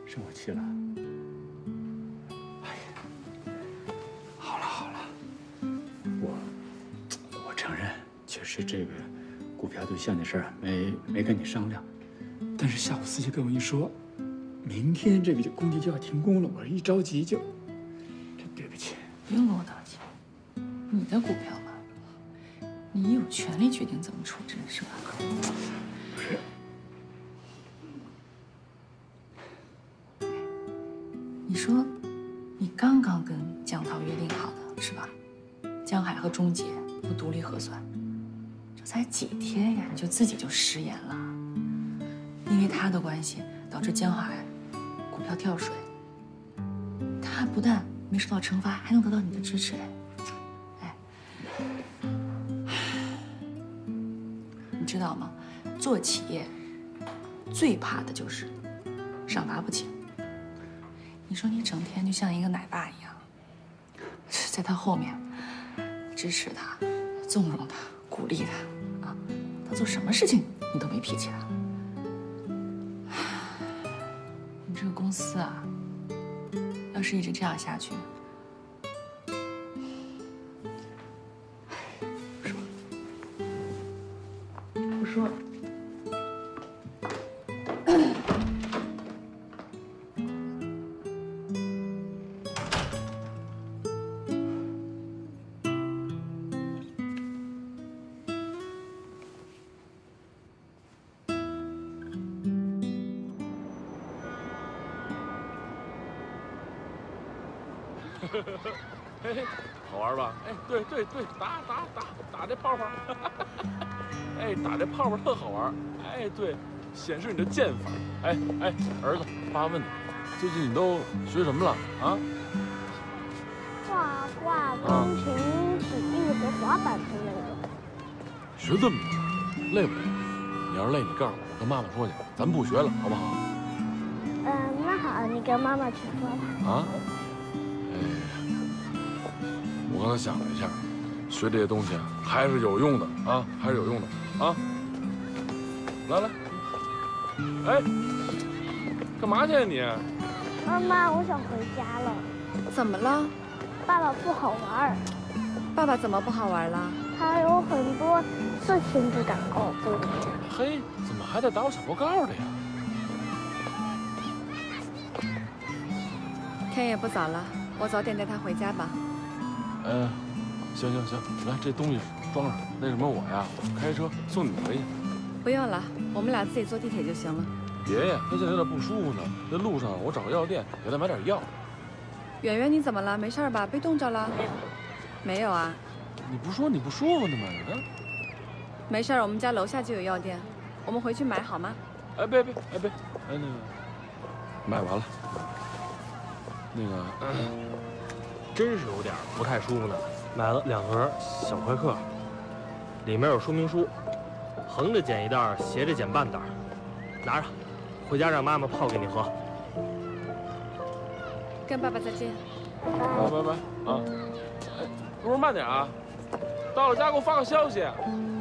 生我气了？哎呀，好了好了，我承认，确实这个股票兑现的事儿没跟你商量，但是下午司机跟我一说，明天这个工地就要停工了，我一着急就，真对不起。 不用跟我道歉，你的股票嘛，你有权利决定怎么处置，是吧？ 不是。 你说，你刚刚跟江涛约定好的是吧？江海和钟杰不独立核算，这才几天呀，你就自己就食言了。因为他的关系，导致江海股票跳水，他不但没受到惩罚，还能得到你的支持哎。你知道吗？做企业最怕的就是赏罚不清。 你说你整天就像一个奶爸一样，在他后面支持他、纵容他、鼓励他啊，他做什么事情你都没脾气了。你这个公司啊，要是一直这样下去，不说。 嘿，好玩吧？哎，对，打这泡泡，哎，打这泡泡特好玩。哎，对，显示你的剑法。哎，儿子，爸问你，最近你都学什么了啊？ 画画、钢琴、体育和滑板之类的。 学这么多，累不累？你要是累，你告诉我，我跟妈妈说去，咱不学了，好不好？ 那好，你跟妈妈去说吧。 啊？ 我刚才想了一下，学这些东西啊，还是有用的啊，还是有用的啊。来，哎，干嘛去啊你？ 妈妈，我想回家了。 怎么了？ 爸爸不好玩。 爸爸怎么不好玩了？ 他有很多事情不敢告诉我。 嘿，怎么还得打我小报告的呀？ 天也不早了，我早点带他回家吧。 行，来，这东西装上。那什么，我呀，开车送你回去。 不用了，我们俩自己坐地铁就行了。 爷爷他现在有点不舒服呢，那路上我找个药店给他买点药。 圆圆，你怎么了？没事吧？被冻着了？没有啊。 你不说你不舒服呢吗？ 没事，我们家楼下就有药店，我们回去买好吗？ 哎，别，那个，买完了。那个。 真是有点不太舒服呢，买了2盒小快克，里面有说明书，横着剪1袋，斜着剪半袋，拿着，回家让妈妈泡给你喝。 跟爸爸再见。 拜啊！哎，路上慢点啊，到了家给我发个消息。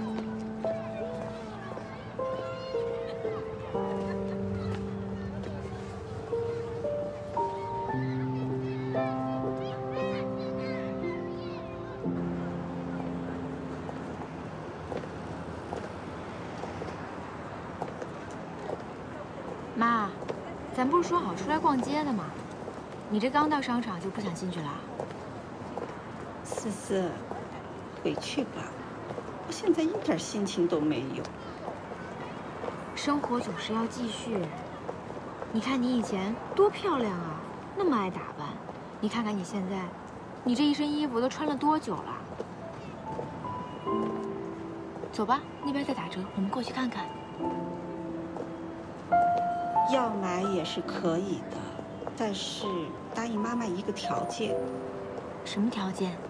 妈，咱不是说好出来逛街的吗？你这刚到商场就不想进去了？ 思思，回去吧，我现在一点心情都没有。 生活总是要继续。你看你以前多漂亮啊，那么爱打扮。你看看你现在，你这一身衣服都穿了多久了？走吧，那边在打折，我们过去看看。 要买也是可以的，但是答应妈妈一个条件。 什么条件？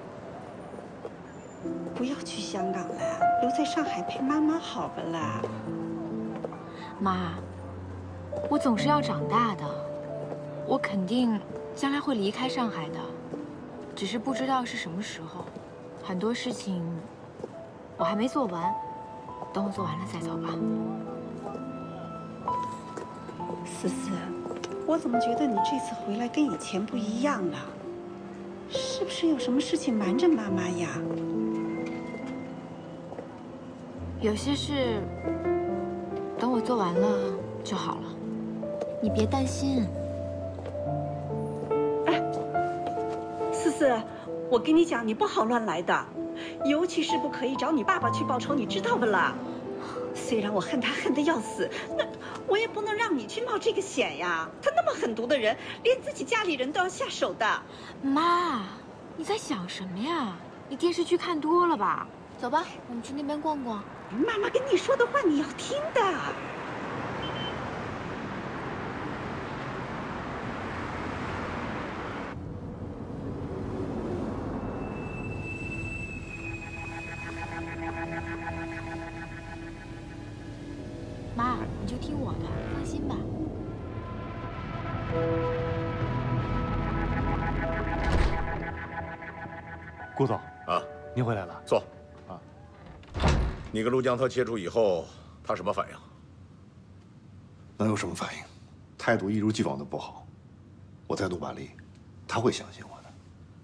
不要去香港了，留在上海陪妈妈好不啦？ 妈，我总是要长大的，我肯定将来会离开上海的，只是不知道是什么时候。很多事情我还没做完，等我做完了再走吧。 思思， 我怎么觉得你这次回来跟以前不一样了？是不是有什么事情瞒着妈妈呀？ 有些事等我做完了就好了，你别担心。 哎，思思，我跟你讲，你不好乱来的，尤其是不可以找你爸爸去报仇，你知道不啦？虽然我恨他恨得要死，那我也不能让你去冒这个险呀。他那么狠毒的人，连自己家里人都要下手的。 妈，你在想什么呀？你电视剧看多了吧？走吧，我们去那边逛逛。 妈妈跟你说的话你要听的。 妈，你就听我的，放心吧。 顾总啊， 您回来了。 坐。 啊， 你跟陆江涛接触以后，他什么反应？ 能有什么反应？态度一如既往的不好。我再努把力，他会相信我的。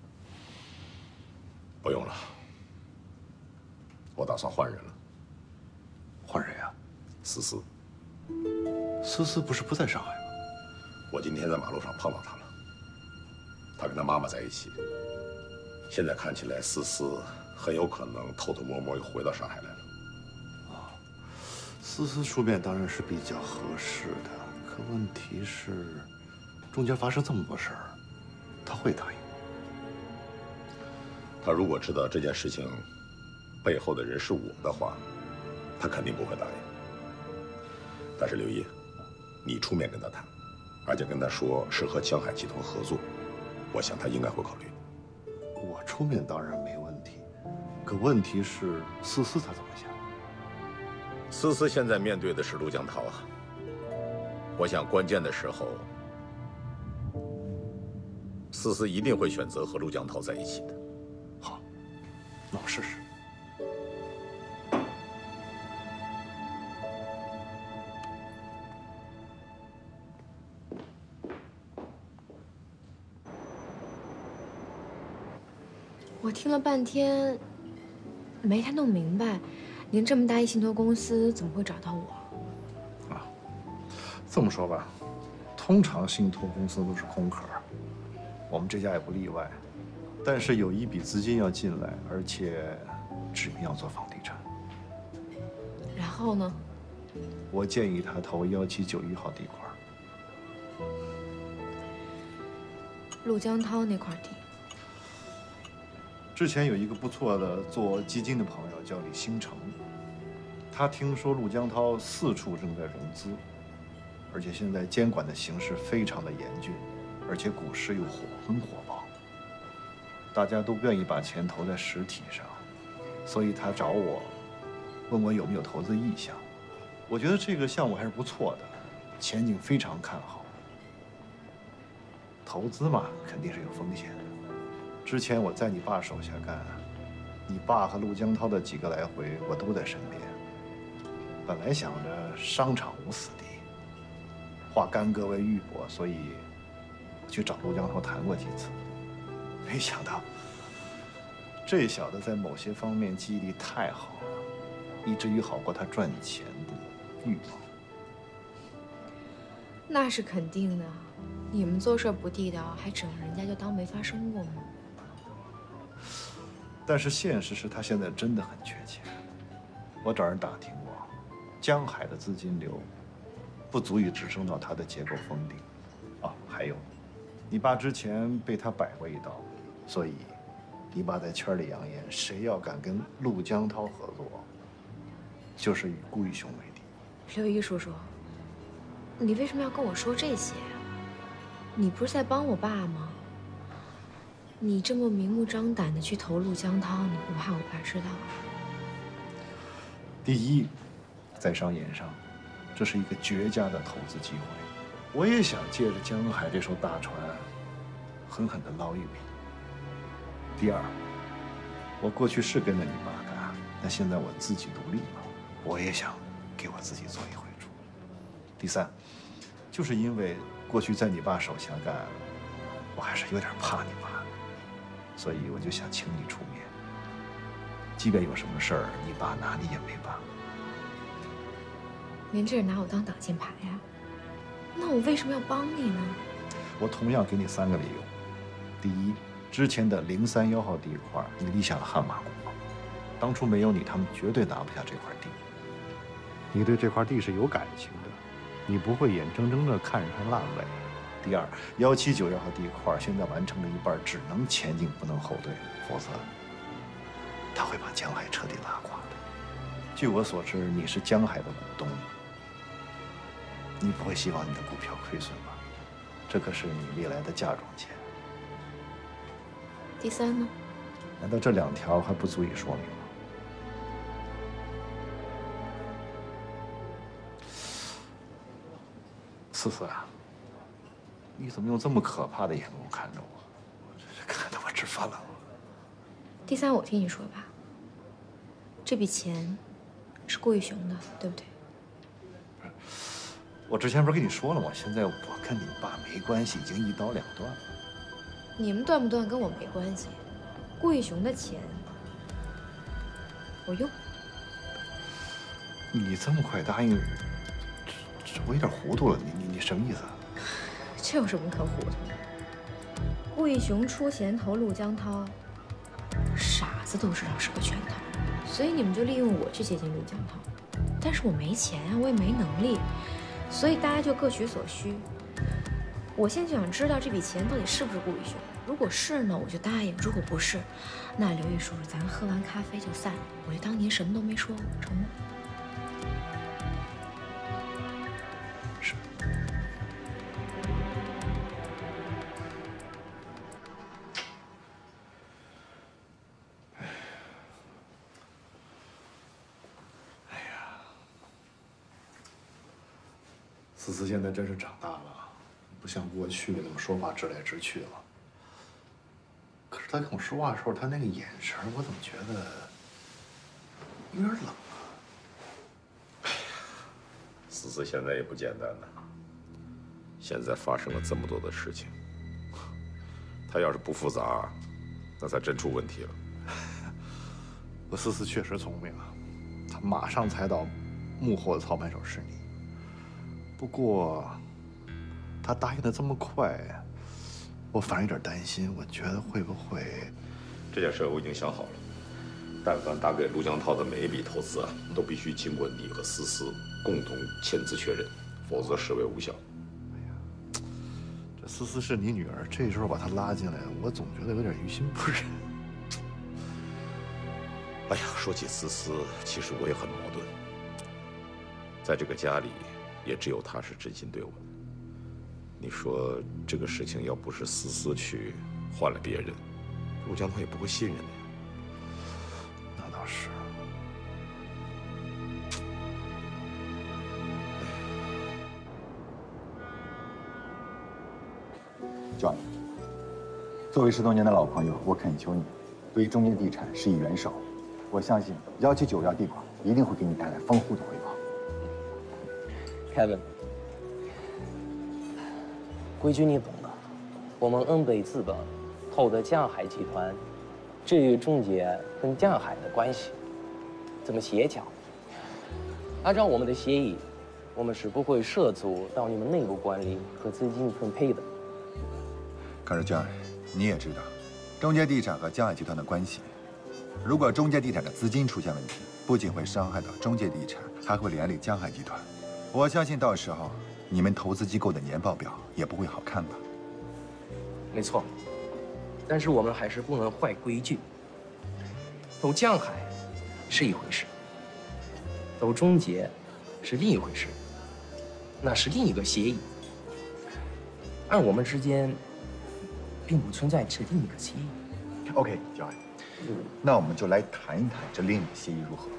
不用了，我打算换人了。 换人呀？ 思思。 思思不是不在上海吗？ 我今天在马路上碰到他了，他跟他妈妈在一起。现在看起来，思思很有可能偷偷摸摸又回到上海来了。 啊，思思出面当然是比较合适的，可问题是，中间发生这么多事儿，他会答应？ 他如果知道这件事情背后的人是我的话，他肯定不会答应。但是刘烨，你出面跟他谈，而且跟他说是和江海集团合作，我想他应该会考虑。 我出面当然没问题，可问题是思思她怎么想？ 思思现在面对的是陆江涛啊，我想关键的时候，思思一定会选择和陆江涛在一起的。 好，那我试试。 我听了半天，没太弄明白，您这么大一信托公司怎么会找到我？ 啊，这么说吧，通常信托公司都是空壳，我们这家也不例外。但是有一笔资金要进来，而且指明要做房地产。 然后呢？ 我建议他投1791号地块。 陆江涛那块地。 之前有一个不错的做基金的朋友叫李兴成，他听说陆江涛4处正在融资，而且现在监管的形势非常的严峻，而且股市又很火爆，大家都不愿意把钱投在实体上，所以他找我，问我有没有投资意向。我觉得这个项目还是不错的，前景非常看好。投资嘛，肯定是有风险的。之前我在你爸手下干，你爸和陆江涛的几个来回，我都在身边。本来想着商场无死地，化干戈为玉帛，所以我去找陆江涛谈过几次。没想到这小子在某些方面记忆力太好了，以至于好过他赚钱的欲望。 那是肯定的，你们做事不地道，还整人家就当没发生过吗？ 但是现实是他现在真的很缺钱。我找人打听过，江海的资金流不足以支撑到他的结构封顶。啊，还有，你爸之前被他摆过一刀，所以你爸在圈里扬言，谁要敢跟陆江涛合作，就是与顾玉雄为敌。 刘毅叔叔，你为什么要跟我说这些呀？你不是在帮我爸吗？你这么明目张胆的去投陆江涛，你不怕我爸知道？ 第一，在商言商，这是一个绝佳的投资机会。我也想借着江海这艘大船，狠狠地捞一笔。第二，我过去是跟着你爸干，但现在我自己独立了，我也想给我自己做一回主。第三，就是因为过去在你爸手下干，我还是有点怕你爸，所以我就想请你出面。即便有什么事儿，你爸拿你也没办法。 您这是拿我当挡箭牌呀？那我为什么要帮你呢？ 我同样给你3个理由。第一，之前的031号地块你立下了汗马功劳，当初没有你，他们绝对拿不下这块地。你对这块地是有感情的，你不会眼睁睁地看着它烂尾。第二，179号地块现在完成了一半，只能前进不能后退，否则他会把江海彻底拉垮的。据我所知，你是江海的股东，你不会希望你的股票亏损吧？这可是你未来的嫁妆钱。 第三呢？ 难道这2条还不足以说明吗？思思啊，你怎么用这么可怕的眼光看着我？我真是看得我直发冷。 第三，我听你说吧，这笔钱是顾玉雄的，对不对？ 我之前不是跟你说了吗？现在我跟你爸没关系，已经一刀两断了。 你们断不断跟我没关系，顾玉雄的钱我用。 你这么快答应，我有点糊涂了。你什么意思啊？ 这有什么可糊涂的？顾玉雄出钱投陆江涛，傻子都知道是个圈套，所以你们就利用我去接近陆江涛。但是我没钱啊，我也没能力，所以大家就各取所需。我现在就想知道这笔钱到底是不是顾玉雄。如果是呢，我就答应；如果不是，那刘毅叔叔，咱喝完咖啡就散，我就当您什么都没说，成吗？ 是。哎呀，思思现在真是长大了。不像过去那么说话直来直去了。可是他跟我说话的时候，他那个眼神，我怎么觉得有点冷啊？ 哎呀，思思现在也不简单了。现在发生了这么多的事情，他要是不复杂，那才真出问题了。 我思思确实聪明啊，他马上猜到幕后的操盘手是你。不过。他答应的这么快，我反而有点担心。我觉得会不会…… 这件事我已经想好了，但凡打给陆江涛的每一笔投资啊，都必须经过你和思思共同签字确认，否则视为无效。 哎呀，这思思是你女儿，这时候把她拉进来，我总觉得有点于心不忍。 哎呀，说起思思，其实我也很矛盾。在这个家里，也只有她是真心对我的。你说这个事情要不是思思去换了别人，陆江涛也不会信任的呀。 那倒是。 John， 作为10多年的老朋友，我恳求你，对中介地产施以援手。我相信179号地块一定会给你带来丰厚的回报。 Kevin。规矩你懂的，我们恩北资本投的江海集团，至于中介跟江海的关系怎么协调，按照我们的协议，我们是不会涉足到你们内部管理和资金分配的。 可是 John， 你也知道，中介地产和江海集团的关系，如果中介地产的资金出现问题，不仅会伤害到中介地产，还会连累江海集团。我相信到时候。你们投资机构的年报表也不会好看吧？ 没错，但是我们还是不能坏规矩。投江海是一回事，投中介是另一回事，那是另一个协议。而我们之间并不存在这另一个协议。 OK， John，那我们就来谈一谈这另一个协议如何？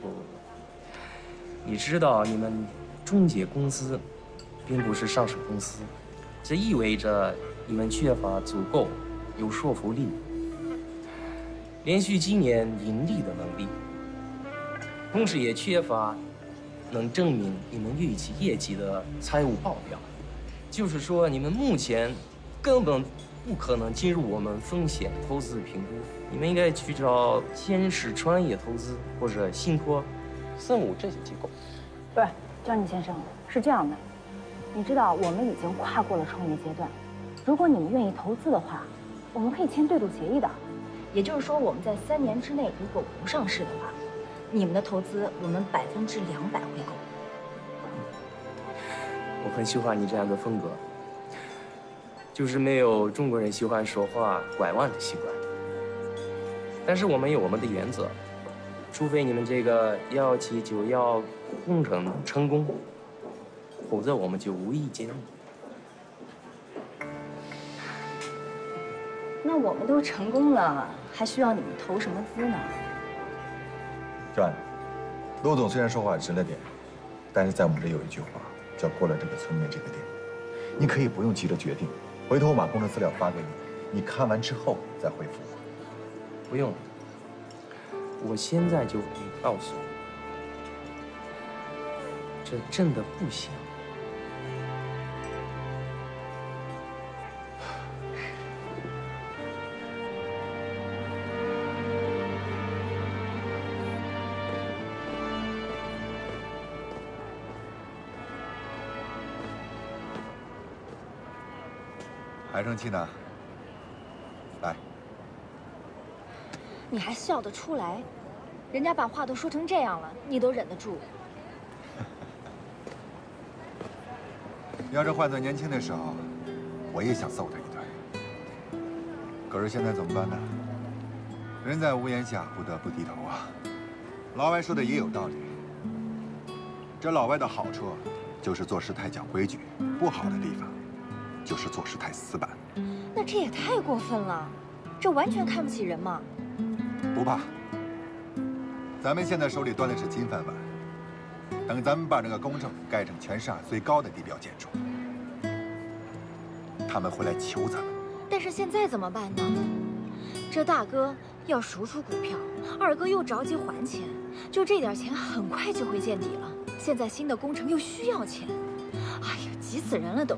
你知道，你们中介公司并不是上市公司，这意味着你们缺乏足够有说服力、连续几年盈利的能力，同时也缺乏能证明你们预期业绩的财务报表。 就是说你们目前根本不可能进入我们风险投资评估，你们应该去找坚实专业投资或者信托、森武这些机构。 不是，张毅先生，是这样的，你知道我们已经跨过了创业阶段，如果你们愿意投资的话，我们可以签对赌协议的。也就是说，我们在3年之内如果不上市的话，你们的投资我们200%回购。 我很喜欢你这样的风格，就是没有中国人喜欢说话拐弯的习惯。但是我们有我们的原则，除非你们这个117911工程成功，否则我们就无意见你。 那我们都成功了，还需要你们投什么资呢？ John，陆总虽然说话直了点，但是在我们这有一句话叫“过了这个村没这个店”。你可以不用急着决定，回头我把工程资料发给你，你看完之后再回复我。 不用了，我现在就可以告诉你，这真的不行。 还生气呢？来， 你还笑得出来？人家把话都说成这样了，你都忍得住？ 要是换做年轻的时候，我也想揍他一顿。可是现在怎么办呢？人在屋檐下，不得不低头啊。老外说的也有道理，这老外的好处就是做事太讲规矩，不好的地方就是做事太死板。 那这也太过分了，这完全看不起人嘛！ 不怕，咱们现在手里端的是金饭碗。等咱们把这个工程盖成全上海最高的地标建筑，他们会来求咱们。 但是现在怎么办呢？这大哥要赎出股票，二哥又着急还钱，就这点钱很快就会见底了。现在新的工程又需要钱，哎呀，急死人了都！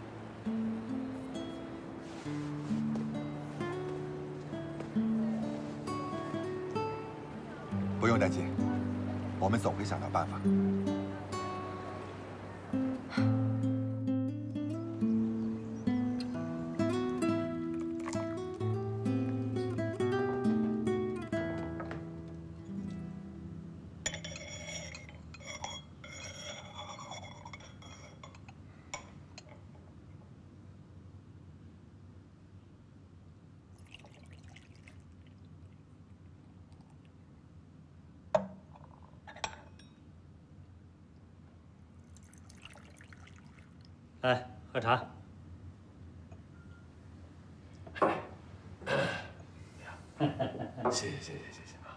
不用担心，我们总会想到办法。 来喝茶。 谢谢啊！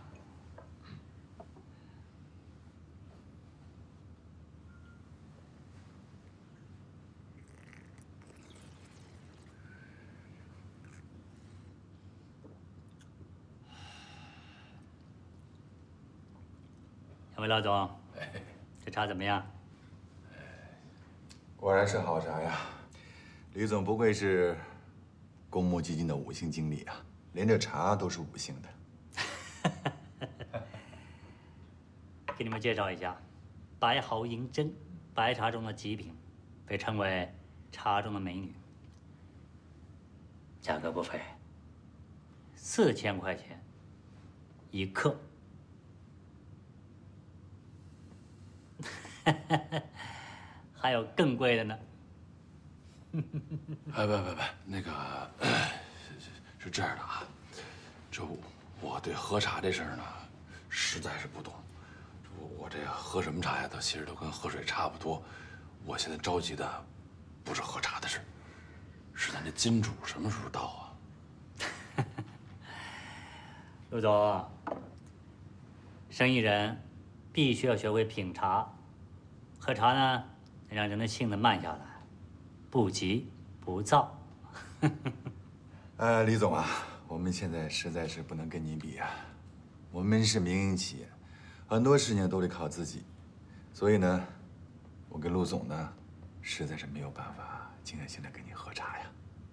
两位老总，这茶怎么样？ 果然是好茶呀！李总不愧是公募基金的5星经理啊，连这茶都是5星的。 给你们介绍一下，白毫银针，白茶中的极品，被称为茶中的美女。价格不菲，4000块钱1克。还有更贵的呢。 哎，不，那个是这样的啊，这我对喝茶这事儿呢，实在是不懂。我这喝什么茶呀，其实都跟喝水差不多。我现在着急的不是喝茶的事，是咱这金主什么时候到啊？ 陆总，生意人必须要学会品茶，喝茶呢，让人的性子慢下来，不急不躁。 李总啊，我们现在实在是不能跟你比啊，我们是民营企业，很多事情都得靠自己，所以呢，我跟陆总呢，实在是没有办法静下心来跟你喝茶呀。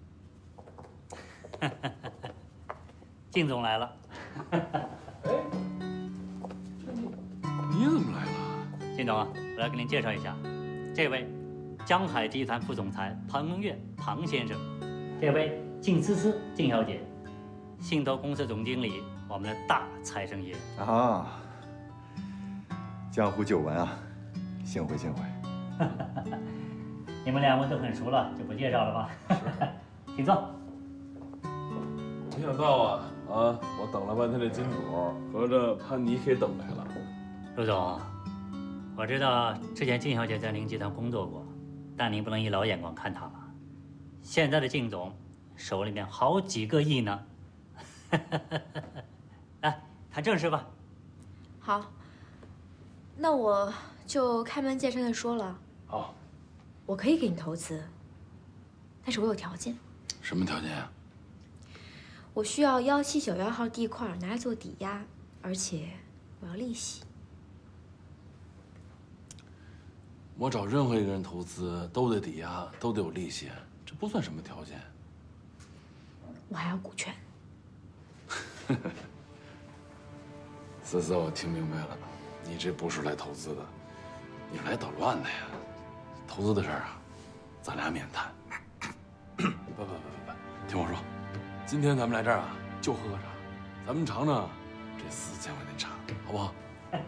靳总来了。 你怎么来了？ 靳总啊，我来给您介绍一下，这位江海集团副总裁庞文月庞先生，这位靳思思靳小姐，信投公司总经理，我们的大财神爷啊，江湖久闻啊，幸会幸会。 你们两位都很熟了，就不介绍了吧？请坐。 没想到啊，我等了半天这金主，合着把你给等来了。 陆总，我知道之前靳小姐在您集团工作过，但您不能以老眼光看她吧？现在的靳总手里面好几个亿呢。来，谈正事吧。 好，那我就开门见山的说了。 好， 我可以给你投资，但是我有条件。 什么条件呀？ 我需要1791号地块拿来做抵押，而且我要利息。 我找任何一个人投资都得抵押，都得有利息，这不算什么条件。 我还要股权。 思思，我听明白了，你这不是来投资的，你来捣乱的呀。投资的事儿啊，咱俩免谈。不，听我说，今天咱们来这儿啊，就喝个茶，咱们尝尝这4000块钱茶，好不好？来。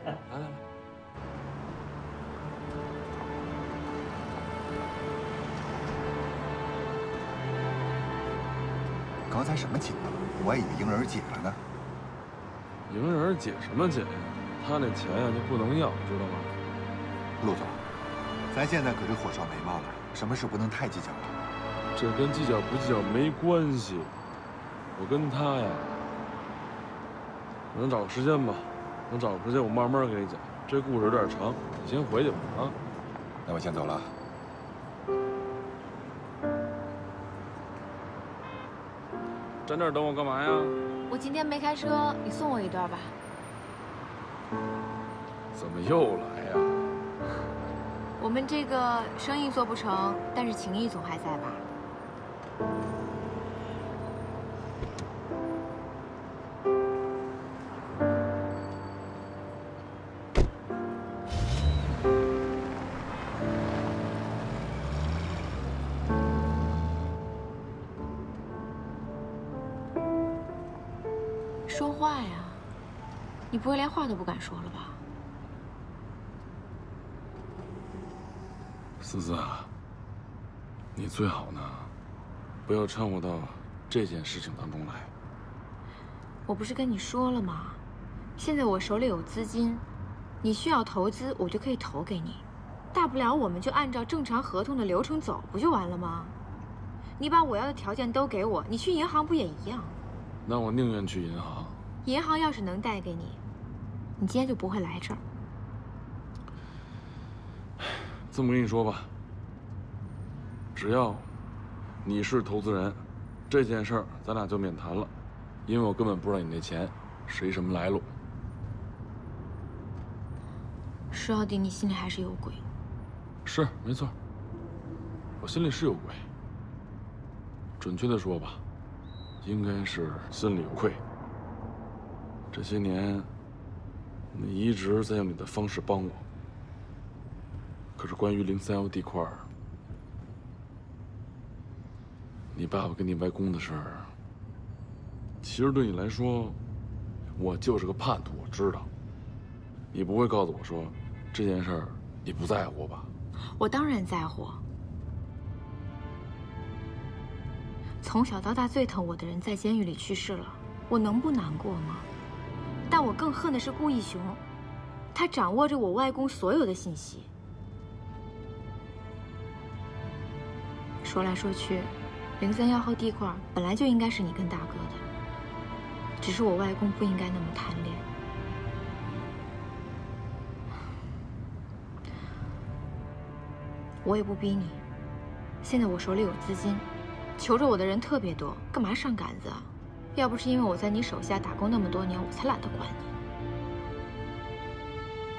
刚才什么情况？我还以为迎刃而解了呢。 迎刃而解什么解呀？他那钱呀就不能要，知道吗？ 陆总，咱现在可是火烧眉毛了，什么事不能太计较了。 这跟计较不计较没关系。我跟他呀，能找个时间吧，能找个时间我慢慢给你讲。这故事有点长，你先回去吧啊。 那我先走了。 站这儿等我干嘛呀？ 我今天没开车，你送我一段吧。 怎么又来呀？ 我们这个生意做不成，但是情谊总还在吧？说话呀！你不会连话都不敢说了吧？ 思思啊，你最好呢，不要掺和到这件事情当中来。 我不是跟你说了吗？现在我手里有资金，你需要投资，我就可以投给你。大不了我们就按照正常合同的流程走，不就完了吗？你把我要的条件都给我，你去银行不也一样？ 那我宁愿去银行。 银行要是能贷给你，你今天就不会来这儿。 这么跟你说吧，只要你是投资人，这件事儿咱俩就免谈了，因为我根本不知道你那钱是一什么来路。 说到底，你心里还是有鬼。 是，没错，我心里是有鬼。准确的说吧，应该是心里有愧。这些年，你一直在用你的方式帮我。可是关于031地块，你爸爸跟你外公的事儿，其实对你来说，我就是个叛徒，我知道。你不会告诉我说，这件事儿你不在乎吧？ 我当然在乎。从小到大最疼我的人在监狱里去世了，我能不难过吗？但我更恨的是顾义雄，他掌握着我外公所有的信息。说来说去，031号地块本来就应该是你跟大哥的，只是我外公不应该那么贪恋。我也不逼你，现在我手里有资金，求着我的人特别多，干嘛上杆子啊？要不是因为我在你手下打工那么多年，我才懒得管你。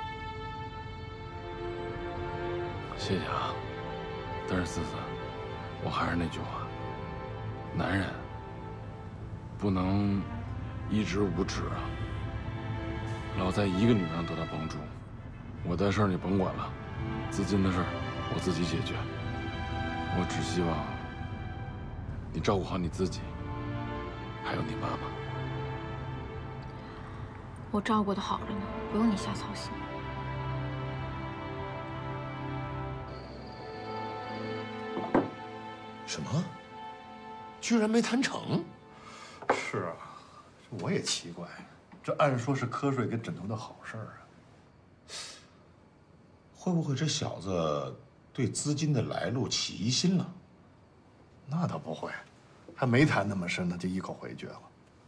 谢谢啊，但是思思， 我还是那句话，男人不能一直无知啊，老在一个女人上得到帮助。我的事儿你甭管了，资金的事儿我自己解决。我只希望你照顾好你自己，还有你妈妈。 我照顾得好着呢，不用你瞎操心。 什么？居然没谈成？ 是啊，我也奇怪，这按说是瞌睡跟枕头的好事儿啊。 会不会这小子对资金的来路起疑心了？ 那倒不会，还没谈那么深呢，就一口回绝了。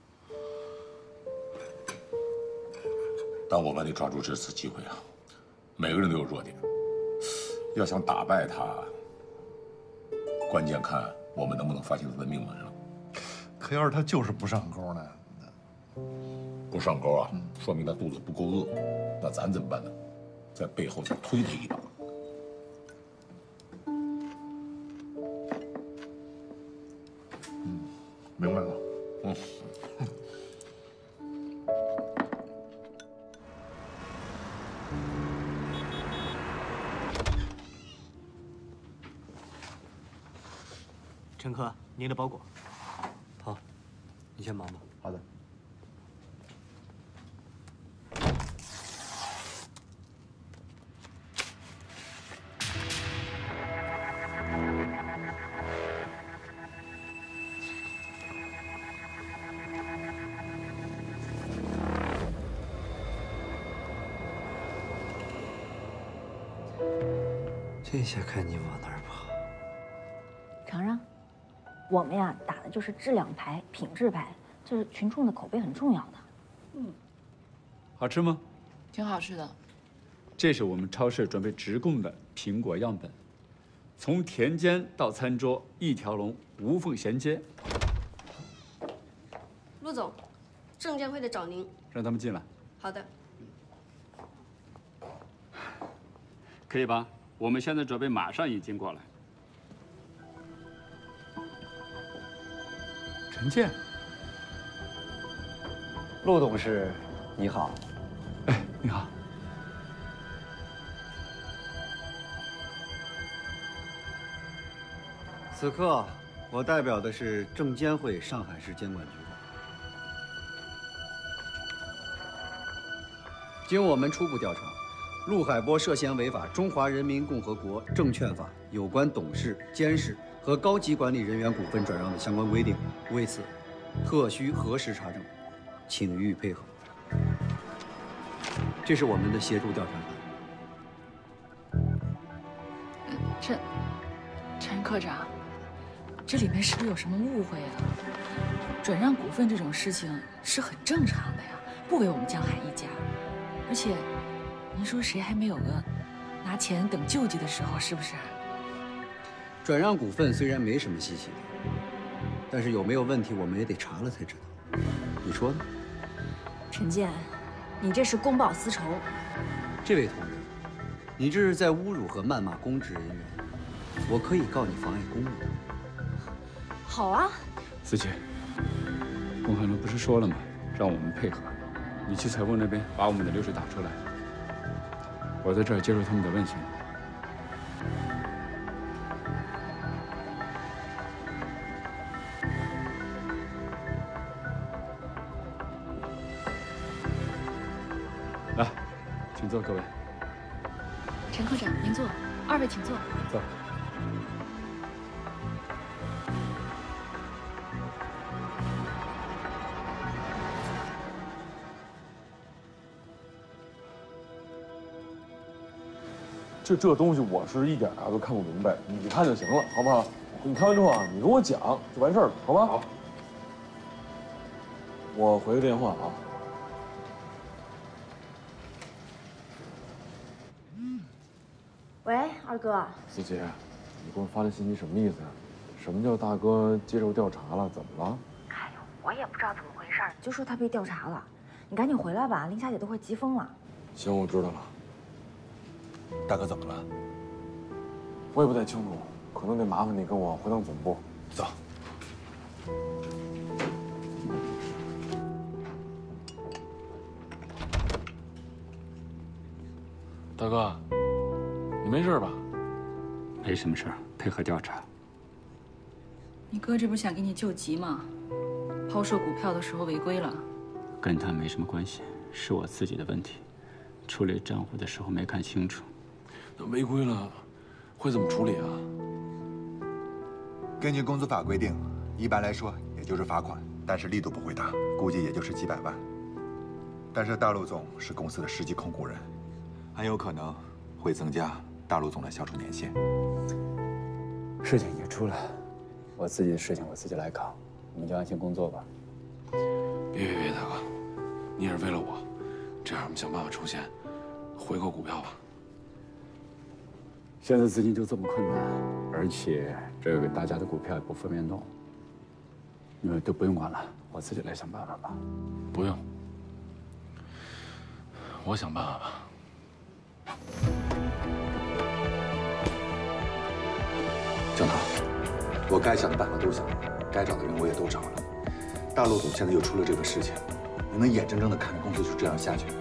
但我们得抓住这次机会啊！每个人都有弱点，要想打败他，关键看我们能不能发现他的命门了。 可要是他就是不上钩呢？ 不上钩啊，说明他肚子不够饿。那咱怎么办呢？在背后再推他一把。 明白了。 陈科，您的包裹。好，你先忙吧。 好的。 这下看你往哪儿跑！ 尝尝，我们呀打的就是质量牌、品质牌，这是群众的口碑很重要的。 好吃吗？ 挺好吃的。 这是我们超市准备直供的苹果样本，从田间到餐桌一条龙，无缝衔接。 陆总，证监会的找您。 让他们进来。 好的。 可以吧？我们现在准备马上引进过来。陈建， 陆董事，你好。 哎，你好。 此刻，我代表的是证监会上海市监管局。经我们初步调查，陆海波涉嫌违反《中华人民共和国证券法》有关董事、监事和高级管理人员股份转让的相关规定，为此，特需核实查证，请予以配合。这是我们的协助调查范。陈科长，这里面是不是有什么误会啊？转让股份这种事情是很正常的呀，不为我们江海一家。而且，您说谁还没有个拿钱等救济的时候，是不是？ 转让股份虽然没什么稀奇的，但是有没有问题，我们也得查了才知道。你说呢？ 陈建，你这是公报私仇。 这位同志，你这是在侮辱和谩骂公职人员，我可以告你妨碍公务。 好啊， 思琪，龚海龙不是说了吗？让我们配合。你去财务那边把我们的流水打出来，我在这儿接受他们的问询。来，请坐，各位。 陈科长，您坐，二位请坐。 坐。 这东西我是一点都看不明白，你看就行了，好不好？你看完之后啊，你跟我讲就完事儿了，好吧？好。我回个电话啊。 喂，二哥。 思琪，你给我发这信息什么意思呀？什么叫大哥接受调查了？怎么了？ 哎呦，我也不知道怎么回事，就说他被调查了。你赶紧回来吧，林霞姐都快急疯了。 行，我知道了。 大哥怎么了？ 我也不太清楚， 可能得麻烦你跟我回趟总部。 走。 大哥，你没事吧？ 没什么事儿，配合调查。 你哥这不是想给你救急吗？抛售股票的时候违规了， 跟他没什么关系，是我自己的问题。处理账户的时候没看清楚。 那违规了，会怎么处理啊？ 根据公司法规定，一般来说也就是罚款，但是力度不会大，估计也就是几百万。但是大陆总是公司的实际控股人，很有可能会增加大陆总的销售年限。 事情已经出了，我自己的事情我自己来扛，你们就安心工作吧。 别，大哥，你也是为了我，这样我们想办法筹钱，回购股票吧。 现在资金就这么困难，而且这个大家的股票也不方便动，你们都不用管了，我自己来想办法吧。 不用，我想办法吧。 江涛，我该想的办法都想了，该找的人我也都找了。大陆总现在又出了这个事情，你能眼睁睁地看着公司就这样下去？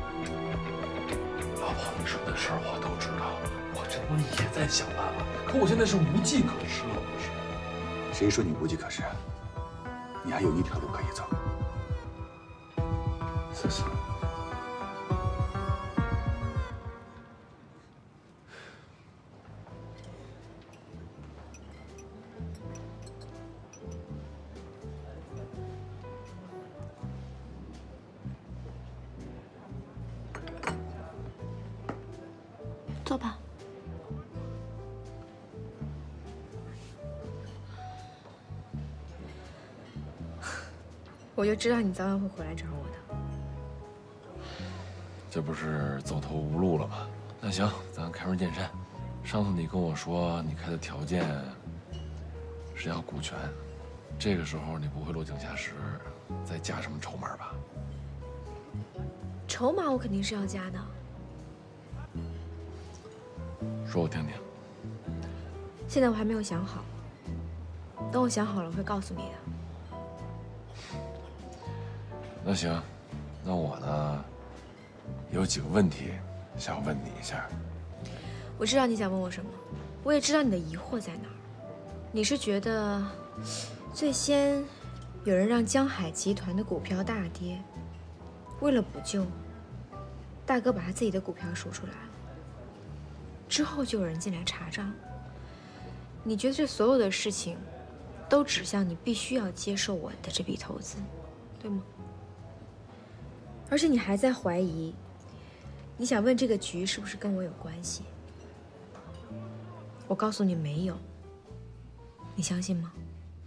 老婆，你说的事儿我都知道，我这不也在想办法？可我现在是无计可施了，不是？ 谁说你无计可施？你还有一条路可以走。思思。 坐吧。 我就知道你早晚会回来找我的。 这不是走投无路了吗？那行，咱开门见山。上次你跟我说你开的条件是要股权，这个时候你不会落井下石，再加什么筹码吧？ 筹码我肯定是要加的。 说我听听。 现在我还没有想好，等我想好了我会告诉你的。 那行，那我呢，有几个问题想问你一下。 我知道你想问我什么，我也知道你的疑惑在哪儿。你是觉得，最先有人让江海集团的股票大跌，为了补救，大哥把他自己的股票赎出来了，之后就有人进来查账。你觉得这所有的事情，都指向你必须要接受我的这笔投资，对吗？而且你还在怀疑，你想问这个局是不是跟我有关系？我告诉你没有，你相信吗？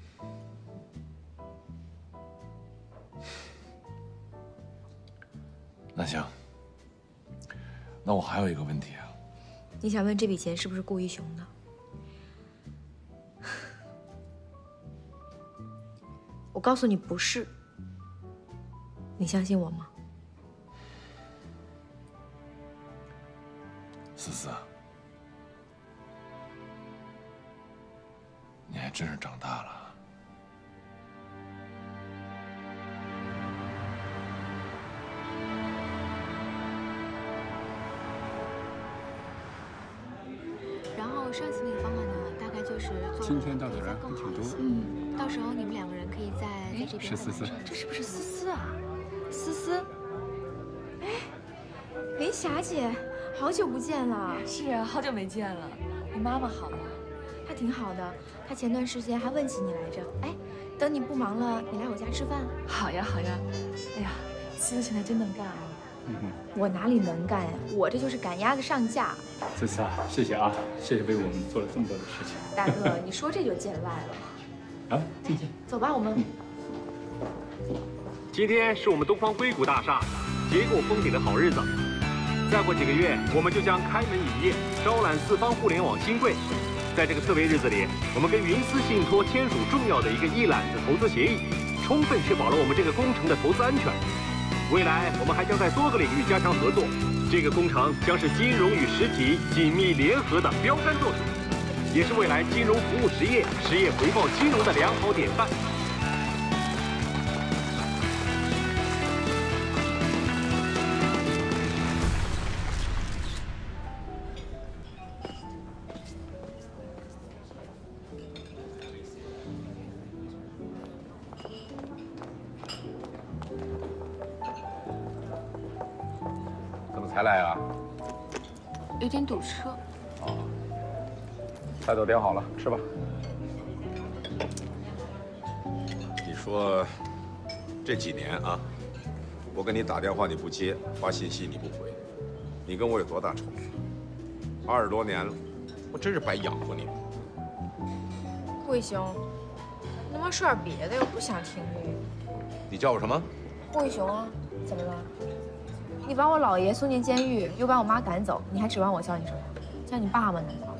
那行，那我还有一个问题啊。 你想问这笔钱是不是顾一雄的？我告诉你不是，你相信我吗？ 思思，你还真是长大了。 然后上次那个方案呢，大概就是做今天到的人还挺多。 到时候你们两个人可以在这边。 是思思， 这是不是思思啊？思思，哎，林霞姐，好久不见了。 是啊，好久没见了。你妈妈好吗？ 她挺好的，她前段时间还问起你来着。哎，等你不忙了，你来我家吃饭。 好呀，好呀。哎呀，思思现在真能干啊。 我哪里能干呀？我这就是赶鸭子上架。 思思啊，谢谢啊，谢谢为我们做了这么多的事情。 大哥，你说这就见外了。 啊，进去。 走吧，我们。 今天是我们东方硅谷大厦结构封顶的好日子，再过几个月我们就将开门营业，招揽四方互联网新贵。在这个特别日子里，我们跟云思信托签署重要的一个一揽子投资协议，充分确保了我们这个工程的投资安全。未来我们还将在多个领域加强合作，这个工程将是金融与实体紧密联合的标杆作品。 也是未来金融服务实业回报金融的良好典范。 怎么才来啊？ 有点堵车。 哦，菜都点好了，吃吧。你说这几年啊，我给你打电话你不接，发信息你不回，你跟我有多大仇？20多年了，我真是白养活你了。 顾一雄，能不能说点别的？我不想听这个。 你叫我什么？ 顾一雄啊，怎么了？你把我姥爷送进监狱，又把我妈赶走，你还指望我叫你什么？叫你爸吗？难道？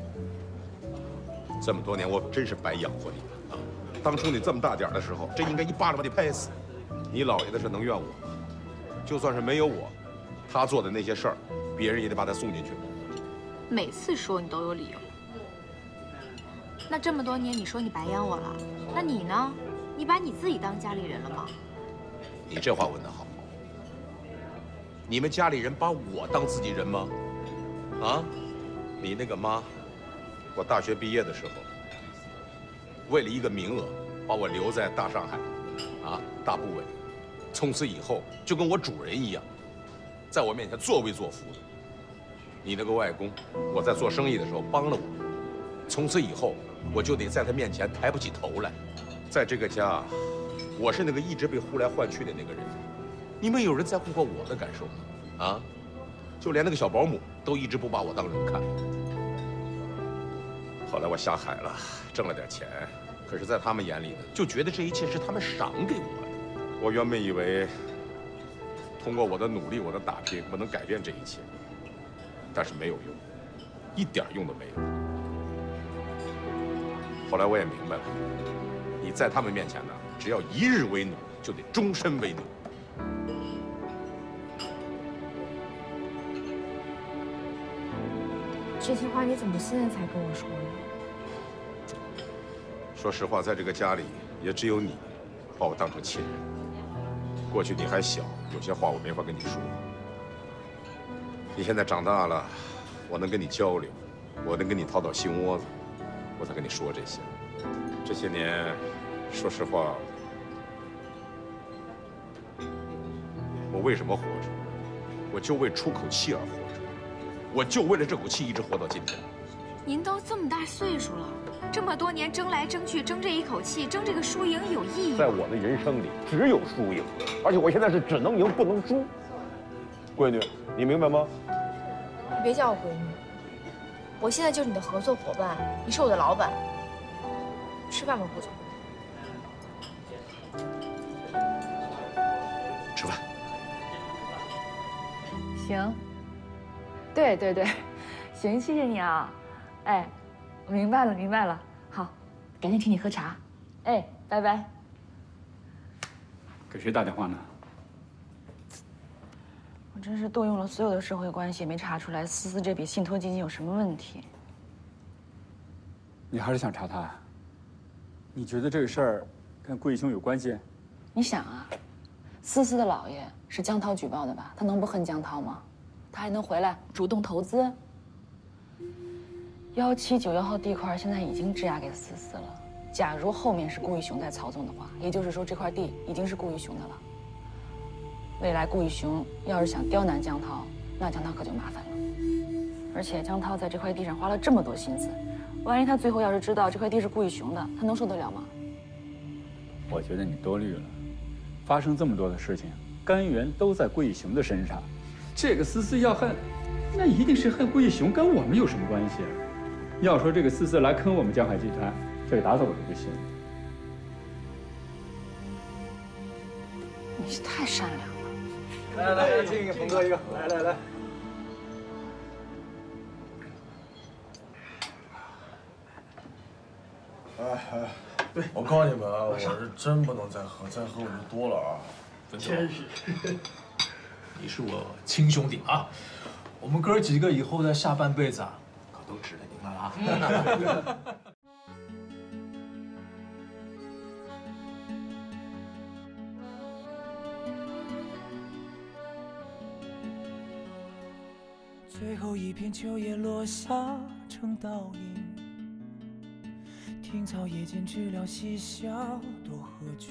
这么多年我真是白养活你了啊！当初你这么大点的时候，真应该一巴掌把你拍死。你姥爷的事能怨我吗？就算是没有我，他做的那些事儿，别人也得把他送进去。 每次说你都有理由。那这么多年，你说你白养我了，那你呢？你把你自己当家里人了吗？ 你这话问得好。你们家里人把我当自己人吗？啊？你那个妈，我大学毕业的时候，为了一个名额，把我留在大上海，啊，大部委，从此以后就跟我主人一样，在我面前作威作福的。你那个外公，我在做生意的时候帮了我，从此以后我就得在他面前抬不起头来。在这个家，我是那个一直被呼来唤去的那个人。你们有人在乎过我的感受吗？啊，就连那个小保姆都一直不把我当人看。后来我下海了，挣了点钱，可是，在他们眼里呢，就觉得这一切是他们赏给我的。我原本以为，通过我的努力，我的打拼，我能改变这一切，但是没有用，一点用都没有。后来我也明白了，你在他们面前呢，只要一日为奴，就得终身为奴。 这些话你怎么现在才跟我说呢？ 说实话，在这个家里，也只有你把我当成亲人。过去你还小，有些话我没法跟你说。你现在长大了，我能跟你交流，我能跟你掏掏心窝子，我才跟你说这些。这些年，说实话，我为什么活着？我就为出口气而活着，我就为了这口气一直活到今天。 您都这么大岁数了，这么多年争来争去，争这一口气，争这个输赢有意义吗？ 在我的人生里，只有输赢，而且我现在是只能赢不能输。闺女，你明白吗？ 你别叫我闺女，我现在就是你的合作伙伴，你是我的老板。吃饭吧，顾总。 吃饭。 行。对对对，行，谢谢你啊。哎，我明白了，明白了。好，赶紧请你喝茶。哎，拜拜。 给谁打电话呢？ 我真是动用了所有的社会关系，也没查出来思思这笔信托基金有什么问题。 你还是想查他呀？你觉得这个事儿跟顾义雄有关系？ 你想啊，思思的姥爷是江涛举报的吧？他能不恨江涛吗？他还能回来主动投资？179-1号地块现在已经质押给思思了。假如后面是顾义雄在操纵的话，也就是说这块地已经是顾义雄的了。未来顾义雄要是想刁难江涛，那江涛可就麻烦了。而且江涛在这块地上花了这么多心思，万一他最后要是知道这块地是顾义雄的，他能受得了吗？ 我觉得你多虑了。发生这么多的事情，根源都在顾义雄的身上。这个思思要恨，那一定是恨顾义雄，跟我们有什么关系啊？要说这个思思来坑我们江海集团，这个打死我都不信。 你是太善良了。 来，敬一个鹏哥一个，来。 对，我告诉你们啊，我是真不能再喝，再喝我就多了啊。 真是，你是我亲兄弟啊！我们哥几个以后在下半辈子啊，可都值得您了啊。 最后一片秋叶落下成倒影，听草夜间知了嬉笑多合群。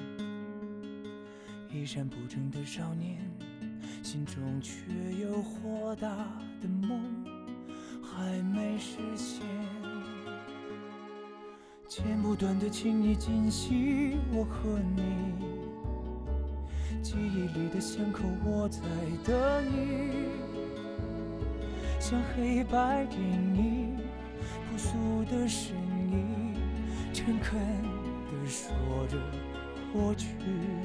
衣衫不整的少年，心中却有豁达的梦还没实现。剪不断的情意今夕，我和你，记忆里的巷口我在等你。像黑白电影，朴素的声音，诚恳地说着过去。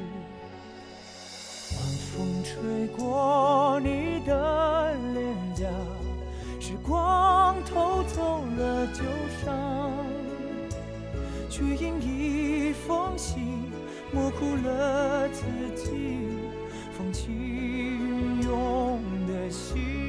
晚风吹过你的脸颊，时光偷走了旧伤，却因一封信模糊了自己，风起云涌的心。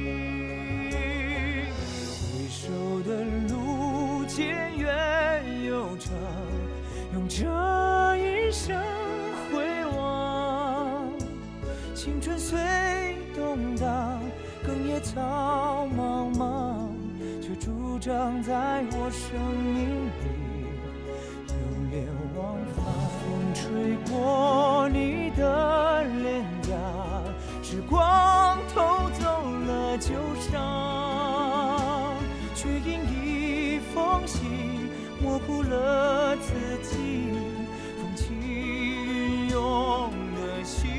回首的路渐远又长，用这一生回望。青春虽动荡，更也草茫茫，却驻长在我生命里，流连忘返。风吹过你的脸颊，时光偷走了旧伤，却因一封信模糊了自己，风起云涌的心。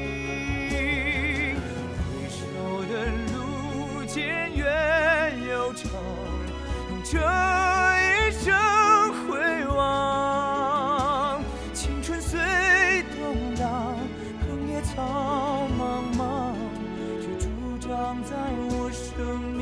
回首的路渐远又长，用这一生回望。青春虽动荡，更也草茫茫，却驻长在我生命。